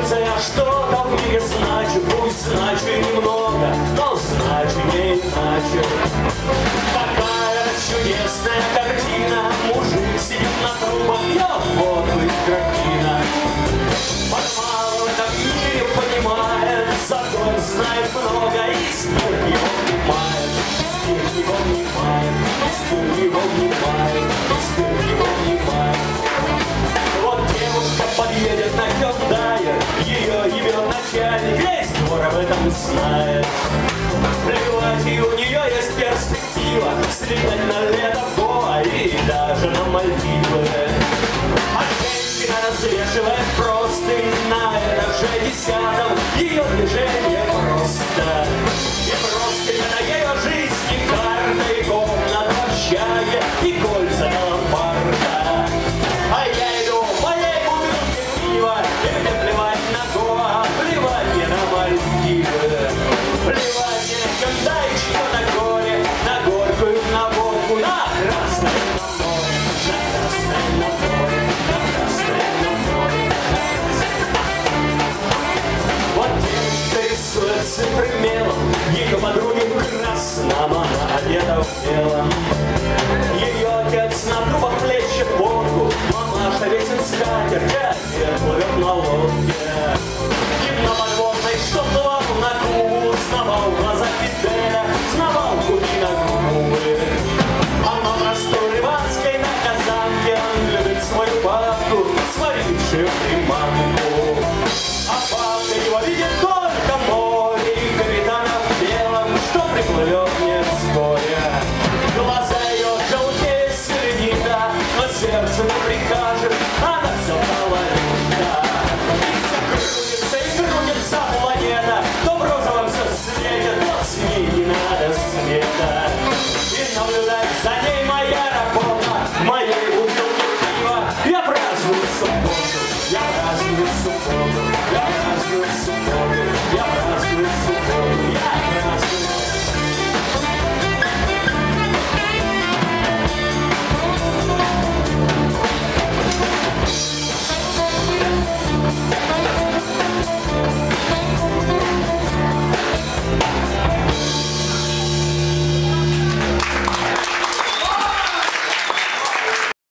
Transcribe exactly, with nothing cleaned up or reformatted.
будто я что-то в мире значу, пусть значу и немного, но значу не иначе. Такая чудесная картина, мужик сидит на трубах, я подлый крапина. Мало в этом мире понимает, зато он знает много, и стиль его внимает, стиль его внимает, стиль его внимает, стиль его внимает. Вот девушка подъедет на Hyundai, ее ебет начальник, весь двор об этом знает. Плевать, и у нее есть перспектива слетать на лето в Гоа и даже на Мальдивы. А женщина развешивает простынь на этаже десятом, ее движение просто. И простынь — это ее жизнь, и карта, и комната в общаге, и кольца на ломбарда. А я иду в моей бутылке пива, и мне плевать на Гоа, плевать мне на Мальдивы. Плевать мне на Hyundai'чика на горе, на горькую, на водку, на красное на море, на красное на море, на красное на море, на красное. Вот девочка рисует цифры мелом, ее подруги в красном, она одета в белом.